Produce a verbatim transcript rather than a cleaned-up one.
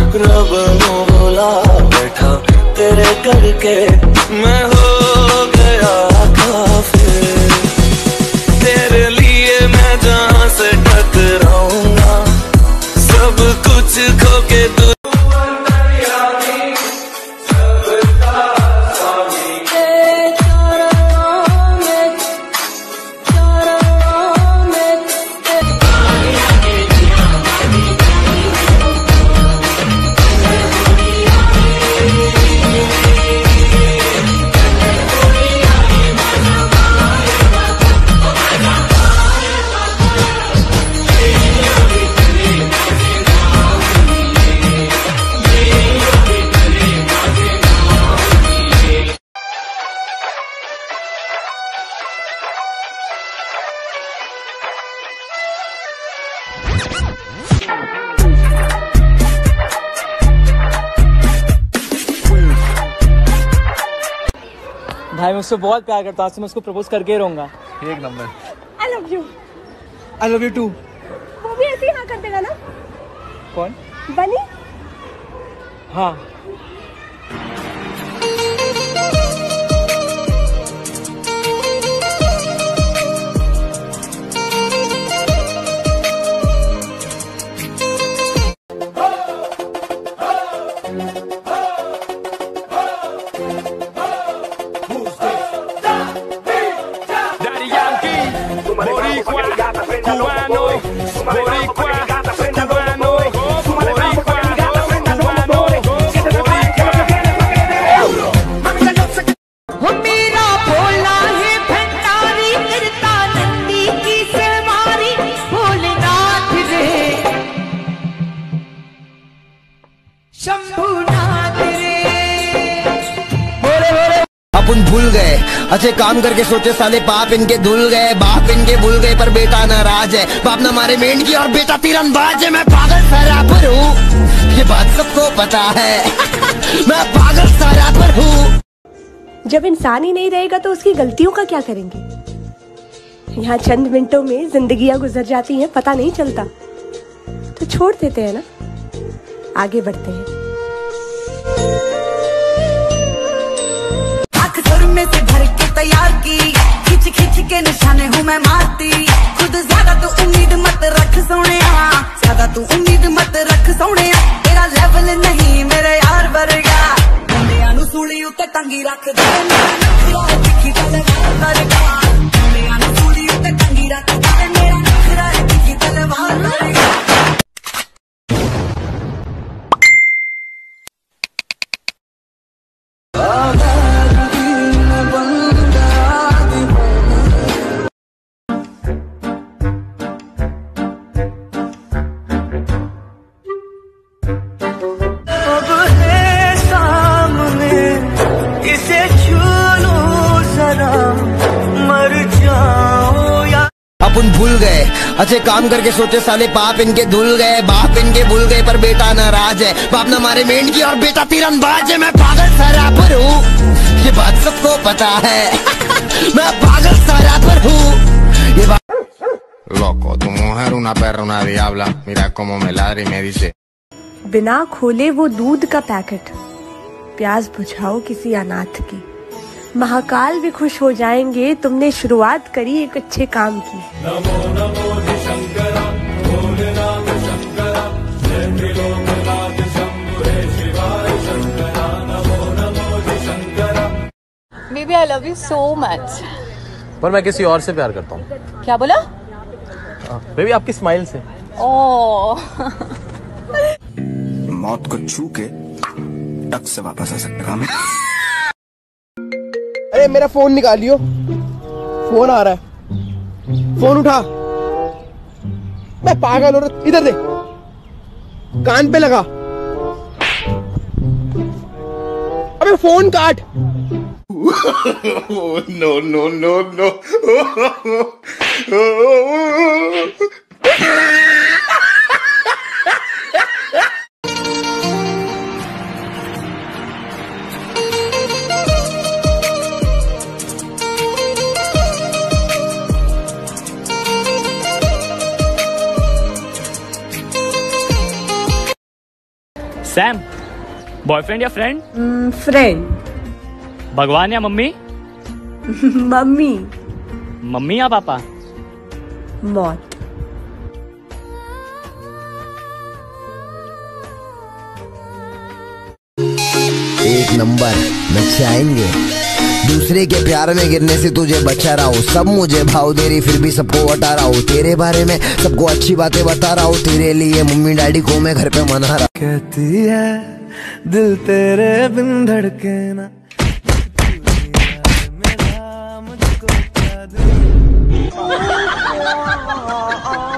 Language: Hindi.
रब नू बुला बैठा तेरे करके मैं हो गया काफिर। तेरे लिए मैं जहाँ से टकराऊंगा सब कुछ खो के तू भाई मैं उससे बहुत प्यार करता हूँ, मैं उसको प्रपोज करके ही रहूंगा। एक number. I love you। I love you too। वो भी ऐसे ही हाँ कर देगा ना? कौन? बनी? हाँ। अपन भूल गए अच्छे काम करके सोचे साले बाप इनके धुल गए, बाप इनके भूल गए पर बेटा नाराज है। बाप ने मारे मेंढ की और बेटा तीरंदाज है। मैं पागल सा रैपर हूँ ये बात सबको पता है मैं पागल सा रैपर हूँ। जब इंसान ही नहीं रहेगा तो उसकी गलतियों का क्या करेंगे? यहाँ चंद मिनटों में जिंदगियां गुजर जाती हैं, पता नहीं चलता। तो छोड़ देते हैं ना, आगे बढ़ते हैं। में से भर के तैयार की खिंच खिंच के निशाने हूँ मैं मारती। खुद ज्यादा तू उम्मीद मत रख सोने, ज्यादा तू उम्मीद मत रख सोने। तेरा लेवल नहीं मेरे यार वर्गा, मुंडिया नू सूली उत्ते टंगी रख दे। दिखी तलवार वर्गा, मुंडिया नू सूली उत्ते टंगी रख दे। मेरा नखरा दिखी तलवार वर्गा। अपन भूल गए अच्छे काम करके सोचे साले बाप इनके धुल गए, बाप इनके भूल गए पर बेटा नाराज है। बाप ने मारे मेंढ की और बेटा तीरंदाज है। मैं पागल सा रैपर हूँ ये बात सबको पता है मैं पागल सा रैपर हूँ ये बात। Loco, tu mujer una perra, una diabla, mira cómo me ladra y me dice। बिना खोले वो दूध का पैकेट, प्यास बुझाओ किसी अनाथ की। महाकाल भी खुश हो जाएंगे तुमने शुरुआत करी एक अच्छे काम की। नमो नमो शंकरा भोलेनाथ शंकरा त्रिलोकनाथ शंभुरे शिवाय Shankara Namo Namo Shankara. Baby, I love you so much। पर मैं किसी और से प्यार करता हूँ। क्या बोला? बेबी आपकी स्माइल से। ओह मौत को छू के टक से वापस आ सकता हूँ। अरे मेरा फोन निकालियो, फोन आ रहा है, फोन उठा। मैं पागल हो रहा, इधर दे, कान पे लगा। अबे फोन काट। No no no no Sam, boyfriend या फ्रेंड? फ्रेंड। भगवान या मम्मी? मम्मी। मम्मी या पापा? मौत। एक नंबर नचाएंगे, दूसरे के प्यार में गिरने से तुझे बचा रहा हूँ। सब मुझे भाव दे रही फिर भी सबको हटा रहा हूँ। तेरे बारे में सबको अच्छी बातें बता रहा हूँ। तेरे लिए मम्मी डैडी को मैं घर पे मना रहा। कहती है दिल तेरे बिन धड़के ना, मेरा मुझको क्या